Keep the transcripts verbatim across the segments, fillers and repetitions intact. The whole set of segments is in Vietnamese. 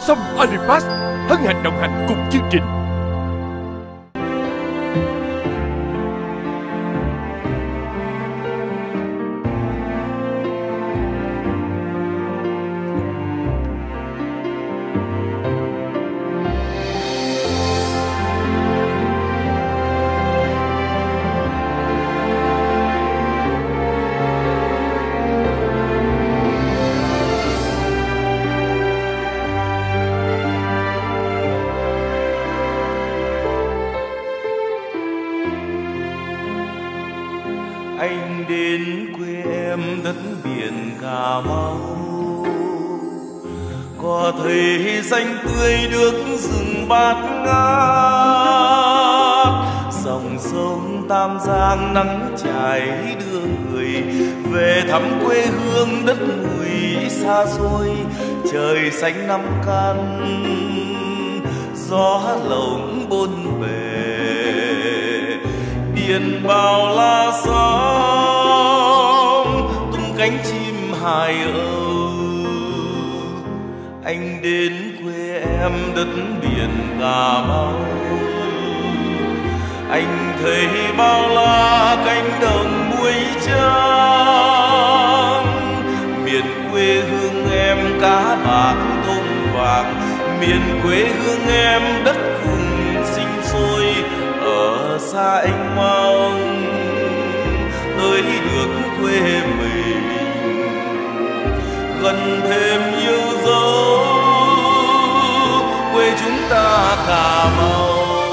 Sâm Aripas hân hạnh đồng hành cùng chương trình. Anh đến quê em đất biển Cà Mau, có thấy xanh tươi nước rừng bát ngát, dòng sông Tam Giang nắng chảy đưa người về thăm quê hương đất núi xa xôi. Trời xanh năm căn, gió lộng bốn bề, biển bao la sóng tung cánh chim hài âu. Anh đến quê em đất biển Cà Mau, anh thấy bao la cánh đồng muối trắng. Miền quê hương em cá bạc tôm vàng, miền quê hương em đất cùng sinh sôi. Ở xa anh mong tới được quê mình, gần thêm yêu dấu quê chúng ta Cà Mau.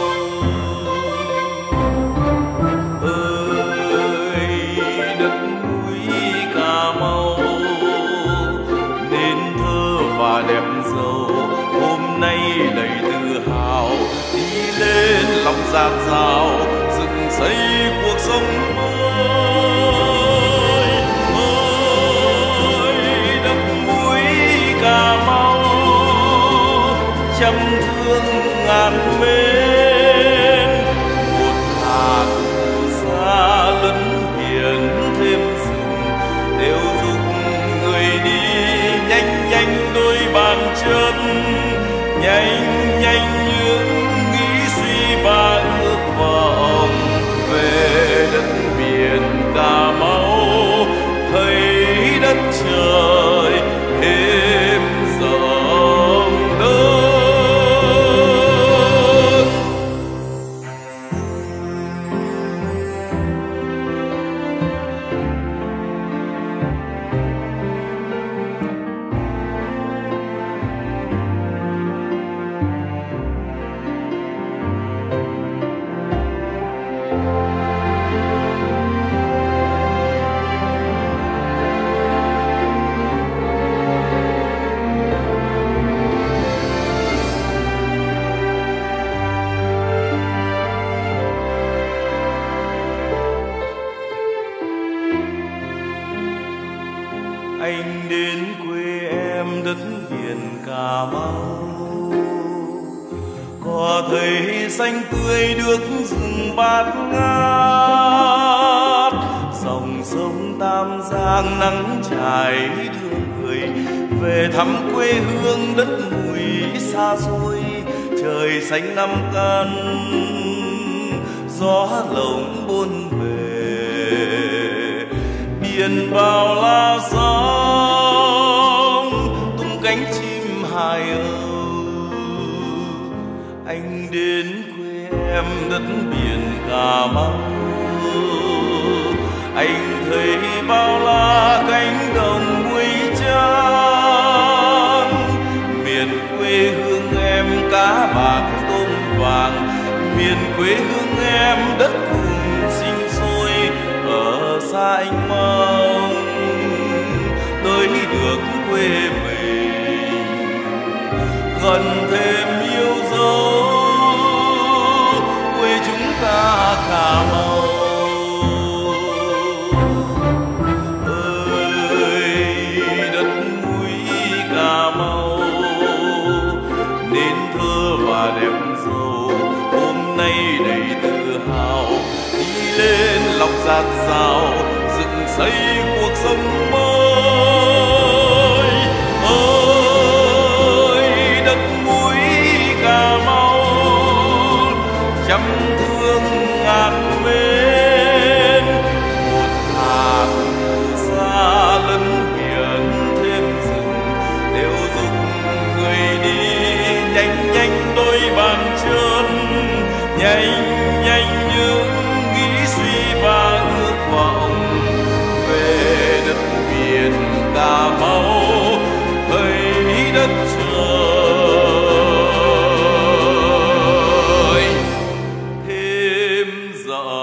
Ơi đất núi Cà Mau nên thơ và đẹp giàu, hôm nay đầy tự hào đi lên lòng dạt dào dựng xây cuộc sống mới. Ôi đất mũi Cà Mau trăm thương ngàn mến, một hạt xa lẫn biển thêm rừng đều giúp người đi nhanh nhanh đôi bàn chân, nhanh nhanh những nghĩ suy và ước vọng về đất biển Cà Mau, thấy đất trời thêm rộng lớn. Anh đến quê em đất biển Cà Mau, có thấy xanh tươi nước rừng bát ngát, dòng sông Tam Giang nắng chảy đưa người về thăm quê hương đất núi xa xôi. Trời xanh năm căn, gió lộng bốn bề, biển bao la sóng tung cánh chim hài âu. Anh đến quê em đất biển Cà Mau, anh thấy bao la cánh đồng muối trắng. Miền quê hương em cá bạc tôm vàng, miền quê hương em đất cùng sinh sôi. Ở xa anh mong tới được quê mình, gần thêm yêu dấu quê chúng ta Cà Mau. Ơi đất mũi Cà Mau nên thơ và đẹp giàu, hôm nay đầy tự hào đi lên lòng dạt dào dựng xây cuộc sống mới. Ơi đất dở